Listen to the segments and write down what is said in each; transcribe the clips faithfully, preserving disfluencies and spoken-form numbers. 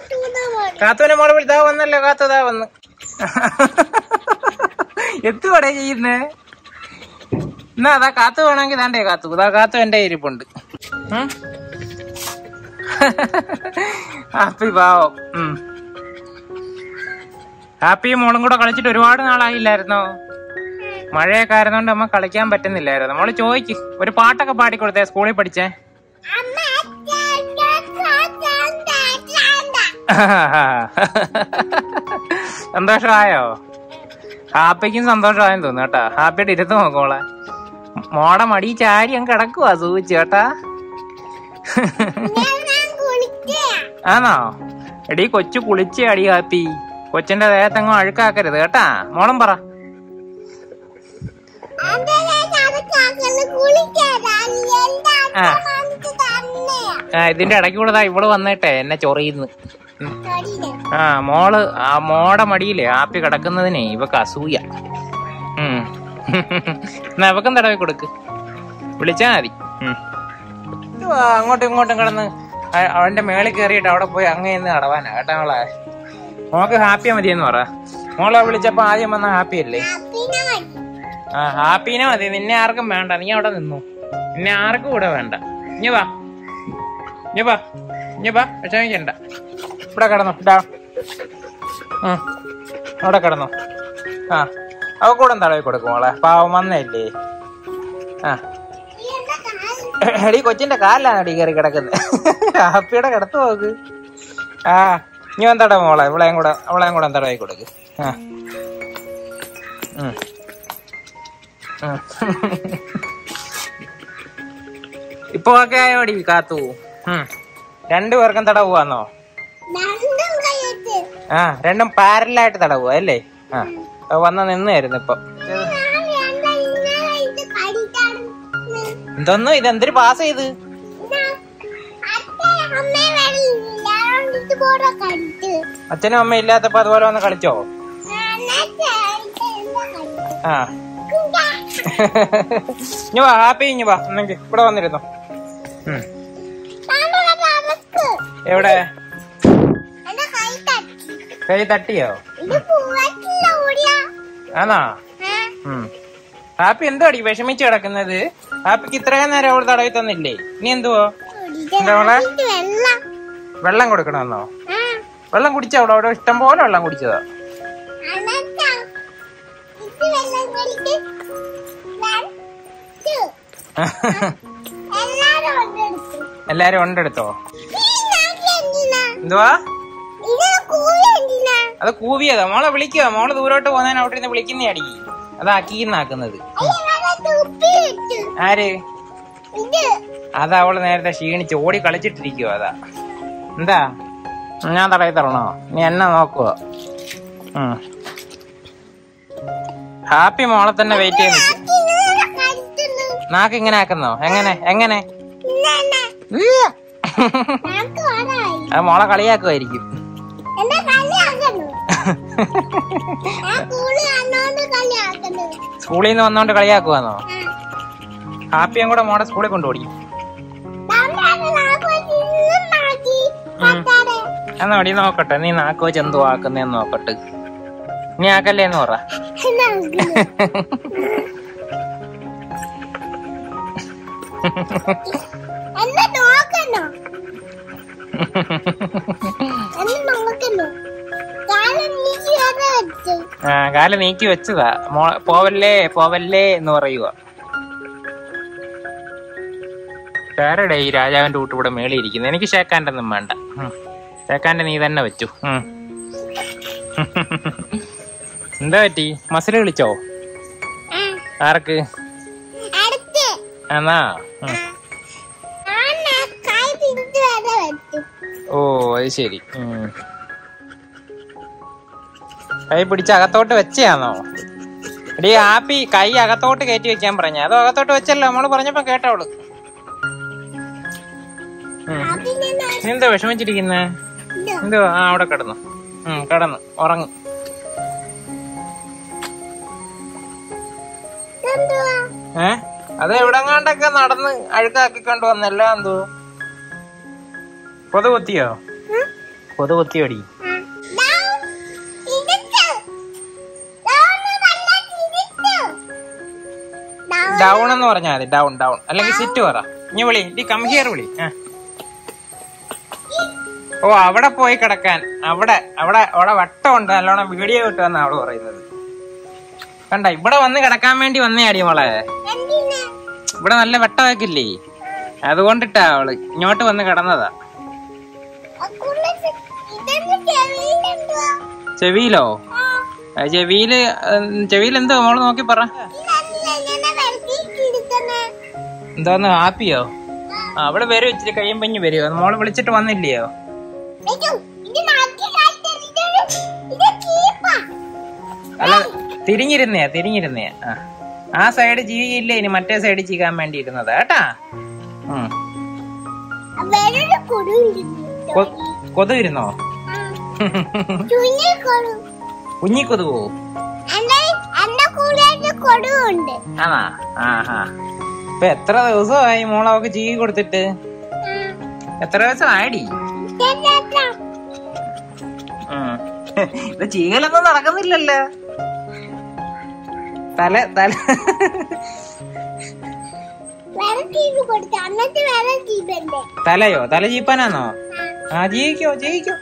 കാത്തുവിനെ മോള് വിളിതാ വന്നല്ലോ. കാത്തുതാ വന്ന് എത്തുവടേ ചെയ്യുന്നേ. എന്നാ അതാ കാത്തു വേണമെങ്കിൽ താണ്ടേ കാത്തു. ഇതാ കാത്തു എന്റെ ഇരിപ്പുണ്ട്. ഹാപ്പി പാവം. ഉം ഹാപ്പിയും മോളും കൂടെ കളിച്ചിട്ട് ഒരുപാട് നാളായില്ലായിരുന്നോ? മഴയൊക്കെ ആയിരുന്നോണ്ട് അമ്മ കളിക്കാൻ പറ്റുന്നില്ലായിരുന്നു. മോള് ചോദിക്ക്, ഒരു പാട്ടൊക്കെ പാടിക്കൊടുത്തേ സ്കൂളിൽ പഠിച്ചേ. സന്തോഷമായോ? ഹാപ്പിക്കും സന്തോഷമായെന്ന് തോന്നുന്നു കേട്ടാ. ഹാപ്പിയുടെ ഇരുത്ത് നോക്കോളെ. മോടെ മടി ചാരി അങ്ങ് കിടക്കുവാ സൂചിച്ച് കേട്ടാ. ആണോ? എടീ കൊച്ചു കുളിച്ചേ അടി ഹാപ്പി. കൊച്ചിന്റെ ദേഹത്തെങ്ങും അഴുക്കാക്കരുത് കേട്ടാ. മോളും പറ. ആ ഇതിന്റെ ഇടയ്ക്ക് കൂടെ ഇവള് വന്നിട്ടെ എന്നെ ചൊറിയുന്നു. ആ മോള് ആ മോടെ മടിയില്ലേ ആപ്പി കിടക്കുന്നതിനെ ഇവക്ക് അസൂയ. ഉം എന്നാ ഇവക്കും തടവി കൊടുക്ക്, വിളിച്ചാ മതി. ഉം അങ്ങോട്ടും ഇങ്ങോട്ടും കിടന്ന് അവന്റെ മേളിൽ കയറിയിട്ട് അവിടെ പോയി അങ്ങേന്ന് അടവാനാ കേട്ടാ. മോളെ മോക്ക് ഹാപ്പിയാ മതിയെന്ന് പറ. മോളെ വിളിച്ചപ്പോ ആദ്യം വന്ന ഹാപ്പി അല്ലേ? ആ ഹാപ്പീനെ മതി. നിന്നെ ആർക്കും വേണ്ട, നീ അവിടെ നിന്നു. നിന്നെ ആർക്കും കൂടെ വേണ്ട. ഇനി വാ ഇനി വാ ഇനി വാ വിഷമിക്കണ്ട. ഇവിടെ കിടന്നു ഇടാ. ഉം അവിടെ കിടന്നു. ആ അവ കൂടെ തടവി കൊടുക്കും മോളെ. പാവം വന്നല്ലേ. ആ എടീ കൊച്ചിന്റെ കാലിലാണ് അടി കയറി കിടക്കുന്നത്. ഹാപ്പിയുടെ കിടത്തു നോക്ക്. ആ ഇനി വന്നട മോളെ. ഇവളെയും കൂടെ അവളെയും കൂടെ തടവി കൊടുക്ക്. ആ ഉം ഇപ്പൊ ഒക്കെ ആയോടി കാത്തു? ഉം രണ്ടു പേർക്കും തടവുവാന്നോ? ആ രണ്ടും പാരലായിട്ട് തടവുക അല്ലേ? ആ വന്ന നിന്നായിരുന്നു ഇപ്പൊ. എന്തൊന്നും ഇതെന്തൊരു പാസ് ചെയ്ത്? അച്ഛനും അമ്മ ഇല്ലാത്തപ്പോ അതുപോലെ വന്ന് കളിച്ചോ? ആ ഇനി വാ ഹാപ്പി, ഇനി വാ എന്നെങ്കിൽ ഇവിടെ വന്നിരുന്നോ. എവിടെ കൈ തട്ടിയോ? ആണോ? ഉം ഹാപ്പി എന്താടി വിഷമിച്ച് കിടക്കുന്നത്? ഹാപ്പിക്ക് ഇത്രയും നേരം അവള് തടവി തന്നില്ലേ? ഇനി എന്തുവോ? എന്താ മോളെ വെള്ളം കൊടുക്കണമെന്നോ? വെള്ളം കുടിച്ചോ? അവിടെ അവിടെ ഇഷ്ടം പോലെ വെള്ളം കുടിച്ചതാ. എല്ലാരും ഉണ്ടെടുത്തോ? എന്തുവാ അത് കൂവിയതാ? മോളെ വിളിക്കുക. മോളെ ദൂരോട്ട് പോകുന്നതിന് അവിടെ ഇരുന്ന് വിളിക്കുന്ന അടി. അതാ കീന്നാക്കുന്നത്. ആര്? അതാ അവള് നേരത്തെ ക്ഷീണിച്ച് ഓടി കളിച്ചിട്ടിരിക്കുവോ. അതാ എന്താ ഞാൻ തടവി തരണോ? നീ എന്നെ നോക്കുക. ഉം ഹാപ്പി മോളെ തന്നെ വെയിറ്റ് ചെയ്ത് നിൽക്കും. നാക്ക് ഇങ്ങനെ ആക്കുന്നോ? എങ്ങനെ എങ്ങനെ? അത് മോളെ കളിയാക്കുമായിരിക്കും. സ്കൂളിൽ നിന്ന് വന്നോണ്ട് കളിയാക്കുവാന്നോ? ഹാപ്പിയും കൂടെ മോളെ സ്കൂളിൽ കൊണ്ടുപോയി. എന്നാ അടി നോക്കട്ടെ. നീ നാക്ക് വെച്ച് എന്തോ ആക്കുന്നേന്ന് നോക്കട്ടെ. നീ ആക്കല്ലേന്ന് പറ. ആ കാല് നീക്കി വെച്ചതാ. പോവല്ലേ പോവല്ലേ എന്ന് പറയുക. വേറെ ഈ രാജാവിന്റെ കൂട്ട് ഇവിടെ മേളിൽ ഇരിക്കുന്നു. എനിക്ക് ഷേക്കാൻ്റെ ഒന്നും വേണ്ട. ഷേക്കാൻ്റെ നീ തന്നെ വെച്ചു. എന്താ പറ്റി? മസിൽ വിളിച്ചോ? ആർക്ക്? എന്നാ ഓ അത് ശരി. കൈ പിടിച്ച് അകത്തോട്ട് വെച്ചാന്നോ? എടീ ഹാപ്പി കൈ അകത്തോട്ട് കയറ്റി വെക്കാൻ പറഞ്ഞ. അതോ അകത്തോട്ട് വെച്ചല്ലോ നമ്മള് പറഞ്ഞപ്പോ കേട്ടവള്. എന്താ വിഷമിച്ചിരിക്കുന്നേ? എന്തോ? ആ അവിടെ കിടന്നു. ഉം കിടന്നു ഉറങ്ങി. ഏ അത് എവിടെങ്ങാണ്ടൊക്കെ നടന്ന് അഴുക്കാക്കി കൊണ്ടുവന്നല്ലോ. എന്തോ കൊതു കുത്തിയോ? കൊതു കുത്തിയോടി. ഡൗൺ എന്ന് പറഞ്ഞാൽ മതി. ഡൗൺ ഡൗൺ അല്ലെങ്കിൽ സിറ്റ് പറ. ഇനി വിളി. ഈ കം ഹിയർ വിളി. ഓ അവിടെ പോയി കിടക്കാൻ. അവിടെ അവിടെ അവിടെ വട്ടമുണ്ട്, നല്ലോണം വീഡിയോ കിട്ടുമെന്ന് അവള് പറയുന്നത്. കണ്ട ഇവിടെ വന്ന് കിടക്കാൻ വേണ്ടി വന്നേടി മോളെ. ഇവിടെ നല്ല വെട്ടമൊക്കില്ലേ, അതുകൊണ്ടിട്ടാ അവള് ഇങ്ങോട്ട് വന്ന് കിടന്നതാ. ചെവിയിലോ? ചെവിയില് ചെവിയിൽ എന്തോ മോള് നോക്കി പറ. എന്തോന്ന് ഹാപ്പിയോ? ആ അവിടെ വരും, ഇച്ചിരി കഴിയുമ്പഞ്ഞ് വരുമോ? മോള് വിളിച്ചിട്ട് വന്നില്ലയോ? അല്ല തിരിഞ്ഞിരുന്നേ തിരിഞ്ഞിരുന്നേ ആ ആ സൈഡ് ചീകിയില്ലേ, ഇനി മറ്റേ സൈഡ് ചീകാൻ വേണ്ടി ഇരുന്നതാ കേട്ടാ. കൊതു ഇരുന്നോ? കുഞ്ഞിക്കൊതുവോ? ആണാ? ആഹാ. ഇപ്പൊ എത്ര ദിവസമായി മോളവക്ക് ചീകി കൊടുത്തിട്ട്? എത്ര ദിവസം ആയിടി? ഇത് ചീകലൊന്നും നടക്കുന്നില്ലല്ലോ. തല തല തലയോ? തല ചീപ്പാനാന്നോ? ആ ജീവിക്കോ ജീവിക്കോ.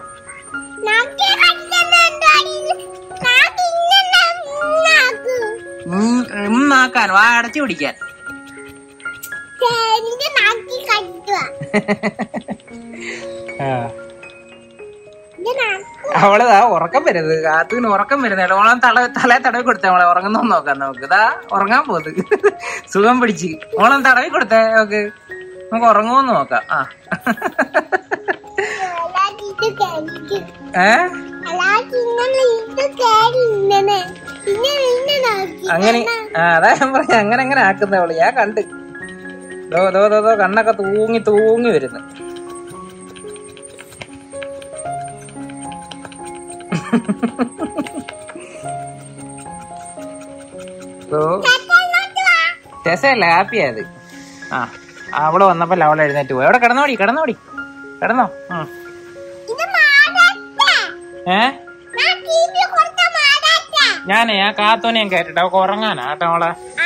നാക്കാൻ വാ അടച്ചു പിടിക്കാൻ. അവളതാ ഉറക്കം വരുന്നത്. കാത്തുവിന് ഉറക്കം വരുന്നത്. ഓളം തല തല തടവി കൊടുത്തേ മോളെ. ഉറങ്ങുന്നോ നോക്കാം നമുക്ക്. ഇതാ ഉറങ്ങാൻ പോകുന്നത്. സുഖം പിടിച്ച് ഓളം തടവി കൊടുത്തേ നമുക്ക്. നമുക്ക് ഉറങ്ങുമെന്ന് നോക്കാം. ആ ഏ അങ്ങനെ അതാ ഞാൻ പറഞ്ഞ അങ്ങനെ അങ്ങനെ ആക്കുന്നവള് ഞാൻ കണ്ട്. ദോ ദോ ദോ ദോ കണ്ണൊക്കെ തൂങ്ങി തൂങ്ങി വരുന്നു. രസമല്ല, ഹാപ്പിയായത്. ആ അവള് വന്നപ്പോ അവള് എഴുന്നേറ്റ് പോയി. അവിടെ കിടന്നോടി കിടന്നോടി കിടന്നോ. ഏ ഞാനേ ഞാൻ കാത്തോനെ ഞാൻ കേട്ടിട്ട് അവക്ക് ഉറങ്ങാനാ കേട്ടോ മോളെ.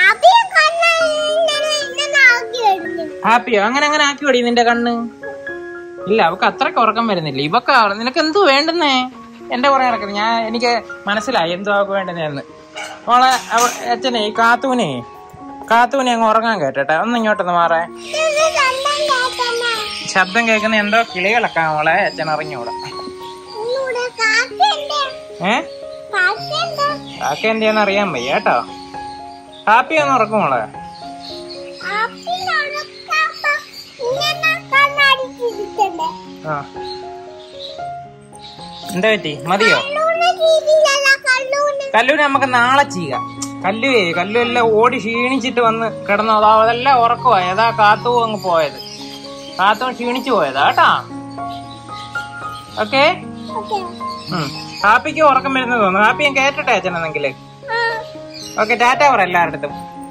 ഹാപ്പിയോ? അങ്ങനെ അങ്ങനെ ആക്കി ഓടി നിന്റെ കണ്ണ്. ഇല്ല അവക്ക് അത്രക്ക് ഉറക്കം വരുന്നില്ല. ഇവക്ക നിനക്ക് എന്തു വേണ്ടുന്നേ? എന്റെ കുറെ കിടക്കുന്നത് ഞാൻ എനിക്ക് മനസ്സിലായി എന്തോ അവക്ക് വേണ്ടുന്നേന്ന്. മോളെ അച്ഛനെ ഈ കാത്തൂനെ കാത്തൂനെ അങ്ങ് ഉറങ്ങാൻ കേട്ടെ. ഒന്ന് ഇങ്ങോട്ടൊന്ന് മാറേ. ശബ്ദം കേൾക്കുന്ന എന്തോ കിളികളൊക്കെ മോളെ. അച്ഛൻ ഇറങ്ങിയോടെ. ഏ കാക്ക എന്തിയാന്ന് അറിയാൻ വയ്യ കേട്ടോ. ഹാപ്പി ഒന്ന് ഉറക്കും മോളെ. ആ എന്താ പറ്റി? മതിയോ? കല്ലൂന് നമുക്ക് നാളെ ചെയ്യാം. കല്ലുവേ കല്ലു എല്ലാം ഓടി ക്ഷീണിച്ചിട്ട് വന്ന് കിടന്നു. അതാ അതെല്ലാം ഉറക്കമായി. അതാ കാത്തു അങ്ങ് പോയത്. കാത്തു ക്ഷീണിച്ചു പോയതാ കേട്ടാ. ഓക്കെ. ഹാപ്പിക്ക് ഉറക്കം വരുന്നത് തോന്നുന്നു. ഹാപ്പി ഞാൻ കേട്ടിട്ടെ അച്ഛനെന്നെങ്കില്. ഓക്കെ ടാറ്റ പറ എല്ലാവരുടെ.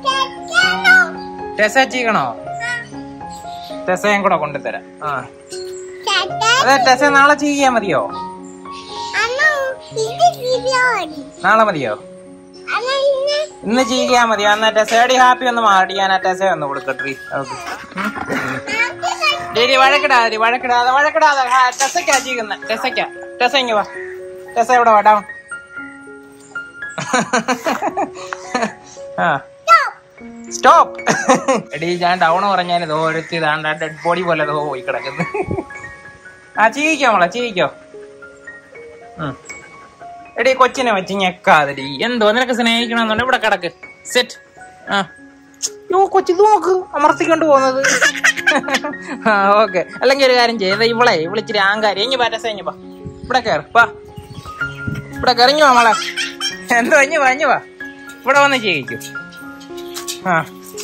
ടെസ ചെയ്യണോ? ടെസയും കൂടെ കൊണ്ടുതരാം. ആ അതെ ടെസ നാളെ ചെയ്യാ മതിയോ? നാളെ മതിയോ? ഇന്ന് ചെയ്യാ മതിയോ? എന്നാ ടെസയുടെ ഹാപ്പി ഒന്ന് മാറി. ഞാൻ ആ ടെസ ഒന്ന് കൊടുക്കട്ടെ. ഡേരി വഴക്കിടാതെ വഴക്കിടാതെ വഴക്കിടാതെ. ടെസക്കാ ചെയ്യുന്ന. ടെസക്കാ. ടെസ ഇങ്ങ് വാ. ടെസ ഇവിടെ വാ. ഡൗൺ. ആ സ്റ്റോപ്പ്. എടീ ഞാൻ ഡൗൺ പറഞ്ഞാല് ദോ ഒരുത്തി താണ്ട ഡെഡ് ബോഡി പോലെ ദോ പോയി കിടക്കുന്നു. ആ ചീവിക്കോ മോളെ ചീവിക്കോ. എടീ കൊച്ചിനെ വെച്ച് ഞെക്കാതെടി. എന്തോ നിനക്ക് സ്നേഹിക്കണമെന്നുണ്ട്. ഇവിടെ കിടക്ക്. സെറ്റ്. ആ യോ കൊച്ചി നോക്ക് അമർത്തിക്കൊണ്ട് പോകുന്നത്. ആ ഓക്കെ. അല്ലെങ്കിൽ ഒരു കാര്യം ചെയ്ത ഇവളെ വിളിച്ചിട്ട് ആങ്കാരി എങ്ങി പാ. ടെസ എങ്ങി പാ. ഇവിടെ കയറി പാ. ഇവിടെ കറിഞ്ഞു വാ മോളെ. എന്തോ എഞ്ഞു വാ എഞ്ഞു വാ. ഇവിടെ വന്ന് ചെയ്യിക്കൂ. ആ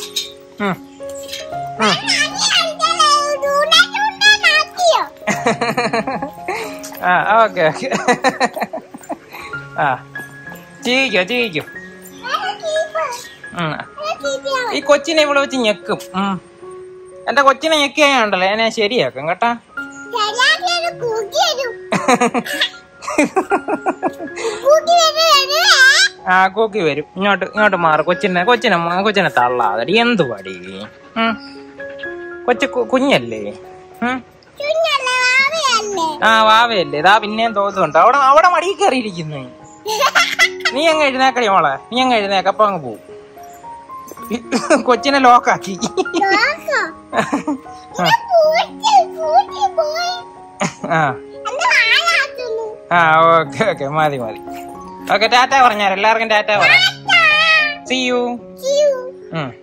ആ ഓക്കെ ഓക്കെ. ആ ചെയ്യിക്കോ ചെയ്യിക്കോ. ഈ കൊച്ചിനെ ഇവിടെ വെച്ച് ഞെക്കും. എന്റെ കൊച്ചിനെ ഞെക്കിയാണ്ടല്ലോ ഞാൻ ശരിയാക്കും കേട്ടാ. ആ കൂക്കി വരും. ഇങ്ങോട്ട് ഇങ്ങോട്ട് മാറും. കൊച്ചിനെ കൊച്ചിനെ കൊച്ചിനെ തള്ളാതടി. എന്തു പടി കൊച്ചു കുഞ്ഞല്ലേ? ആ വാവയല്ലേ? ഇതാ പിന്നെയും തോന്നുന്നുണ്ട്. അവിടെ അവിടെ മടിയിൽ കയറിയിരിക്കുന്നു. നീ അങ്ങ് എഴുന്നേക്കടി മോളെ. നീ അങ്ങ് എഴുന്നേക്ക. അപ്പൊ അങ്ങ് പോവും. കൊച്ചിനെ ലോക്കാക്കി. ആ ഓക്കെ ഓക്കെ മതി മതി. ഓക്കെ ടാറ്റ പറഞ്ഞാൽ എല്ലാവർക്കും ടാറ്റ പറ. See U.